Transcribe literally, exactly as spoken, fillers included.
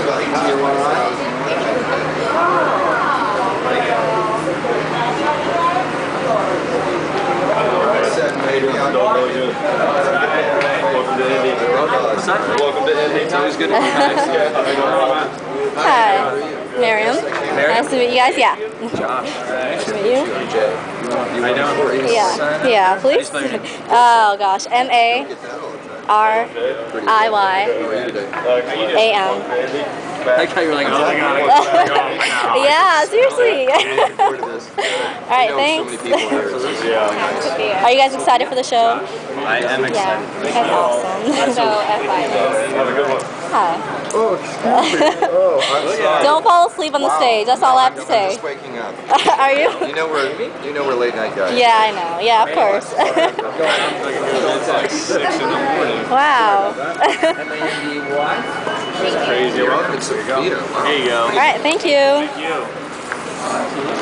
What's that? Welcome to Indy. It's always good to be back. Hi, Miriam. Nice to meet you guys. Yeah. Josh. Nice to meet you. I know. Yeah. Yeah. Please. Oh gosh. M A R I Y A M. I thought you were like, oh my god. Yeah. Seriously. All right. Thanks. Are you guys excited for the show? I am excited. Yeah. That's awesome. So F I. Have a good one. Hi. Oh, excuse me. Oh, I'm sorry. Don't fall asleep on the Wow. stage. That's all I have to I'm say. just waking up. Are you? You know we're you know we're late night guys. Yeah, I know. Yeah, of course. It's like six in the morning. Wow. Crazy. You're welcome. It's Sophia. Wow. Here you go. All right. Thank you. Thank you.